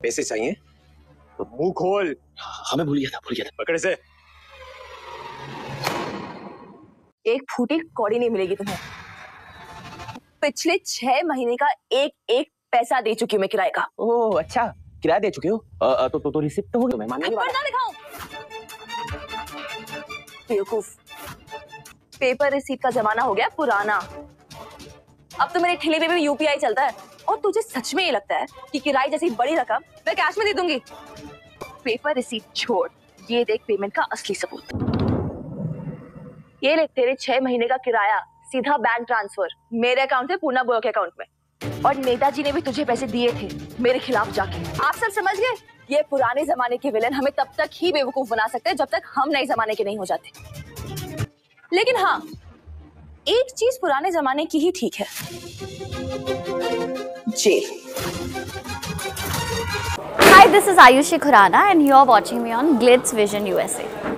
पैसे चाहिए तो मुंह खोल। हमें भूल गया था। पकड़ से। एक फूटी कौड़ी नहीं मिलेगी तुम्हें। पिछले 6 महीने का एक एक पैसा दे चुकी हूँ मैं किराए का। ओह अच्छा, किराया दे चुके हो? तो रिसिप्ट तो हो गया, मैं मानने वाला। ना दिखाऊं? बेवकूफ, पेपर रिसीट का जमाना हो गया पुराना। अब तो मेरे ठेले पे भी यूपीआई चलता है। और तुझे सच में ये लगता है कि किराए जैसी बड़ी रकम मैं कैश में दे दूंगी? पेपर रिसीट छोड़, ये देख पेमेंट का असली सबूत। ये ले तेरे 6 महीने का किराया, सीधा बैंक ट्रांसफर मेरे अकाउंट से पूर्णा बुआ के अकाउंट में। और नेताजी ने भी तुझे पैसे दिए थे मेरे खिलाफ जाके। आप सब समझ गए? ये पुराने जमाने के विलेन हमें तब तक ही बेवकूफ बना सकते हैं जब तक हम नए जमाने के नहीं हो जाते। लेकिन हाँ, एक चीज पुराने जमाने की ही ठीक है, jail. Hi, this is Ayushi Khurana and you are watching me on Glitz Vision USA.